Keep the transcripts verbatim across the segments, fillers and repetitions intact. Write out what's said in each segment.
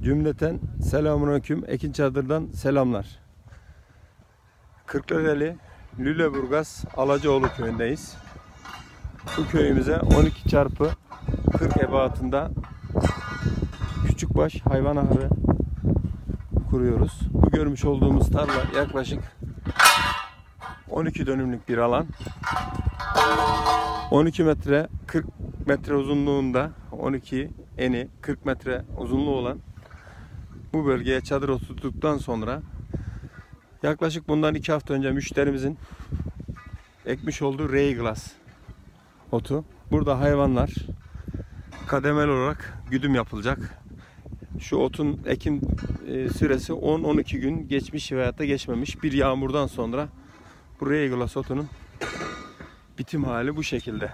Cümleten selamünaleyküm. Ekin Çadır'dan selamlar. Kırklareli Lüleburgaz Alacaoğlu köyündeyiz. Bu köyümüze on iki çarpı kırk ebatında küçükbaş hayvan ahırı kuruyoruz. Bu görmüş olduğumuz tarla yaklaşık on iki dönümlük bir alan. on iki metre kırk metre uzunluğunda, on iki eni kırk metre uzunluğu olan bu bölgeye çadır oturttuktan sonra yaklaşık bundan iki hafta önce müşterimizin ekmiş olduğu Reyglas otu. Burada hayvanlar kademeli olarak güdüm yapılacak. Şu otun ekim süresi on on iki gün geçmiş veyahut da geçmemiş. Bir yağmurdan sonra bu Reyglas otunun bitim hali bu şekilde.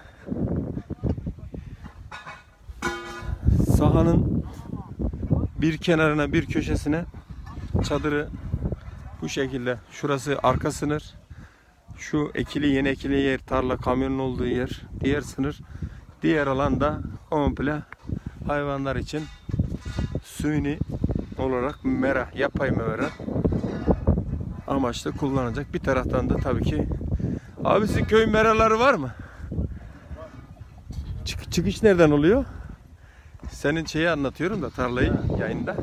Sahanın bir kenarına, bir köşesine çadırı bu şekilde. Şurası arka sınır. Şu ekili, yeni ekili yer, tarla, kamyonun olduğu yer, diğer sınır. Diğer alanda komple hayvanlar için suni olarak mera, yapay mera amaçlı kullanacak. Bir taraftan da tabii ki abi sizin köy meraları var mı? Çık çıkış nereden oluyor? Senin şeyi anlatıyorum da tarlayı yayında.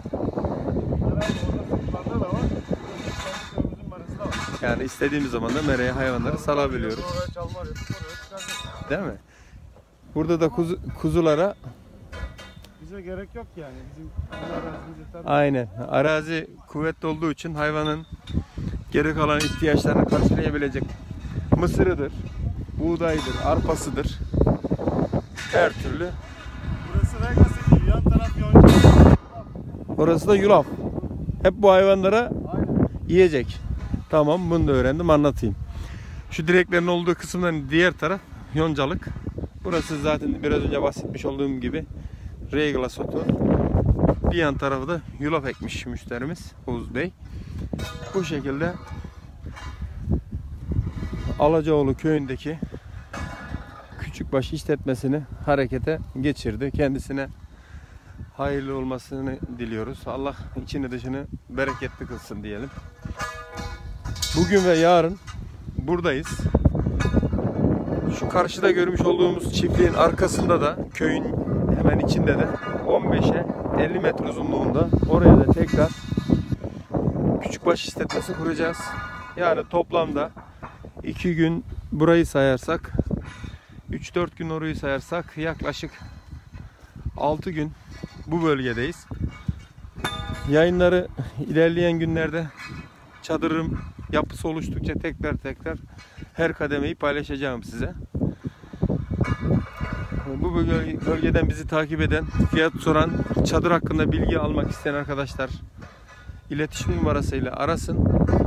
Yani istediğimiz zaman da meraya hayvanları salabiliyoruz. Değil mi? Burada da kuzu, kuzulara bize gerek yok yani. Bizim arazimizde aynen. Arazi kuvvetli olduğu için hayvanın geri kalan ihtiyaçlarını karşılayabilecek mısırıdır, buğdaydır, arpasıdır. Her türlü. Burası Reyglas değil, yan taraf yonca. Orası da yulaf. Hep bu hayvanlara Aynen. yiyecek. Tamam, bunu da öğrendim, anlatayım. Şu direklerin olduğu kısımdan diğer taraf yoncalık. Burası zaten biraz önce bahsetmiş olduğum gibi Reyglas otu. Bir yan tarafı da yulaf ekmiş müşterimiz Oğuz Bey. Bu şekilde Alacaoğlu köyündeki küçükbaş işletmesini harekete geçirdi. Kendisine hayırlı olmasını diliyoruz. Allah içini dışını bereketli kılsın diyelim. Bugün ve yarın buradayız. Şu karşıda görmüş olduğumuz çiftliğin arkasında da köyün hemen içinde de on beşe elli metre uzunluğunda oraya da tekrar küçükbaş işletmesi kuracağız. Yani toplamda iki gün burayı sayarsak, üç dört gün orayı sayarsak yaklaşık altı gün bu bölgedeyiz. Yayınları ilerleyen günlerde çadırım yapısı oluştukça tekrar tekrar her kademeyi paylaşacağım size. Bu bölgeden bizi takip eden, fiyat soran, çadır hakkında bilgi almak isteyen arkadaşlar iletişim numarasıyla arasın.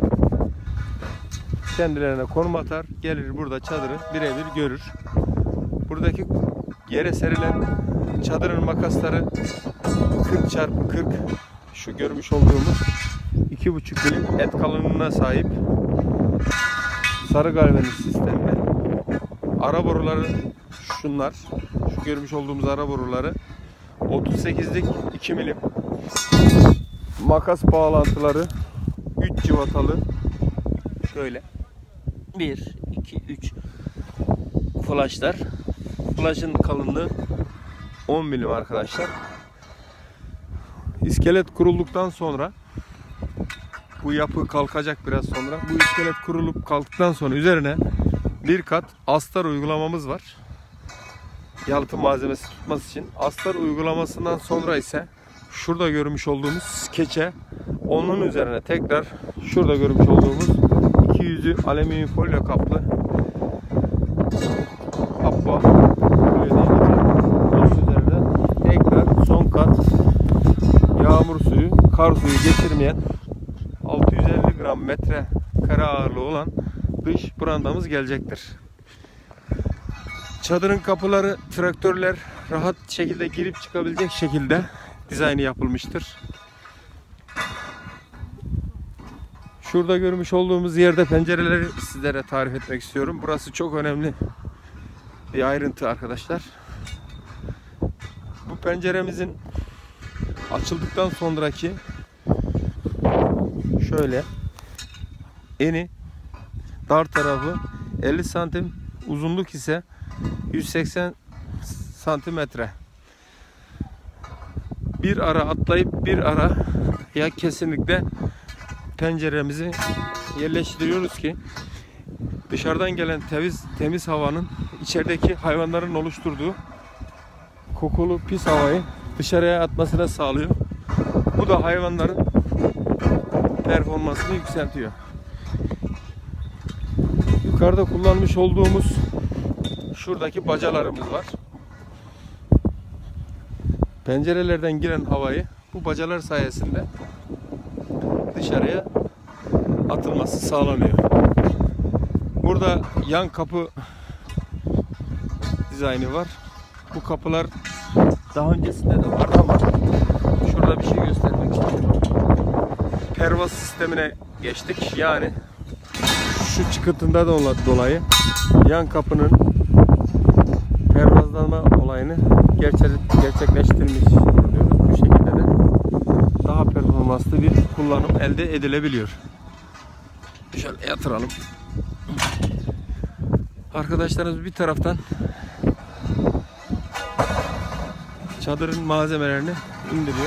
Kendilerine konum atar, gelir burada çadırı birebir görür. Buradaki yere serilen çadırın makasları kırk çarpı kırk, şu görmüş olduğumuz iki buçuk milim et kalınlığına sahip sarı galvaniz sistemli. Ara boruları şunlar. Şu görmüş olduğumuz ara boruları otuz sekizlik iki milim. Makas bağlantıları üç civatalı. Şöyle bir, iki, üç flashlar. Flash'ın kalınlığı on milim arkadaşlar. İskelet kurulduktan sonra, bu yapı kalkacak biraz sonra. Bu iskelet kurulup kalktıktan sonra üzerine bir kat astar uygulamamız var. Yalıtım malzemesi tutması için. Astar uygulamasından sonra ise şurada görmüş olduğumuz keçe, onun üzerine tekrar şurada görmüş olduğumuz iki yüzü alüminyum folyo kaplı kappa onun üzerine tekrar son kat yağmur suyu, kar suyu geçirmeyen altı yüz elli gram metre kare ağırlığı olan dış brandamız gelecektir. Çadırın kapıları, traktörler rahat şekilde girip çıkabilecek şekilde dizaynı yapılmıştır. Şurada görmüş olduğumuz yerde pencereleri sizlere tarif etmek istiyorum. Burası çok önemli bir ayrıntı arkadaşlar. Bu penceremizin açıldıktan sonraki şöyle eni, dar tarafı elli santim, uzunluk ise yüz seksen santimetre. Bir ara atlayıp bir ara ya kesinlikle penceremizi yerleştiriyoruz ki dışarıdan gelen temiz temiz havanın içerideki hayvanların oluşturduğu kokulu pis havayı dışarıya atmasına sağlıyor. Bu da hayvanların performansını yükseltiyor. Yukarıda kullanmış olduğumuz şuradaki bacalarımız var. Pencerelerden giren havayı bu bacalar sayesinde dışarıya atılması sağlanıyor. Burada yan kapı dizaynı var. Bu kapılar daha öncesinde de vardı ama şurada bir şey göstermek istiyorum. Pervaz sistemine geçtik. Yani şu çıkıntında da dolayı yan kapının pervazlanma olayını gerçek, gerçekleştirmiş oluyoruz. Bu şekilde de daha performanslı bir kullanım elde edilebiliyor. Şöyle yatıralım. Arkadaşlarımız bir taraftan çadırın malzemelerini indiriyor.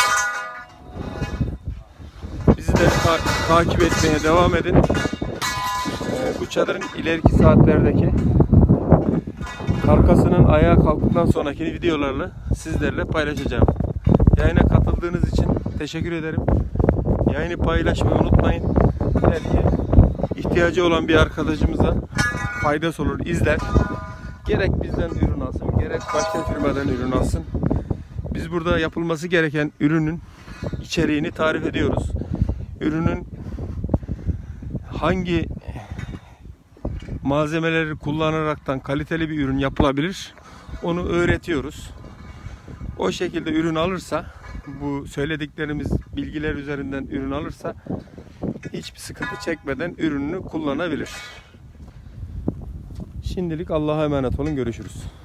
Bizi de ta takip etmeye devam edin. Ee, bu çadırın ileriki saatlerdeki karkasının ayağa kalktıktan sonraki videolarla sizlerle paylaşacağım. Yayına katıldığınız için teşekkür ederim. Yayını paylaşmayı unutmayın. Belki ihtiyacı olan bir arkadaşımıza faydası olur, izler. Gerek bizden ürün alsın, gerek başka firmadan ürün alsın. Biz burada yapılması gereken ürünün içeriğini tarif ediyoruz. Ürünün hangi malzemeleri kullanaraktan kaliteli bir ürün yapılabilir, onu öğretiyoruz. O şekilde ürün alırsa, bu söylediklerimiz bilgiler üzerinden ürün alırsa hiçbir sıkıntı çekmeden ürününü kullanabilir. Şimdilik Allah'a emanet olun. Görüşürüz.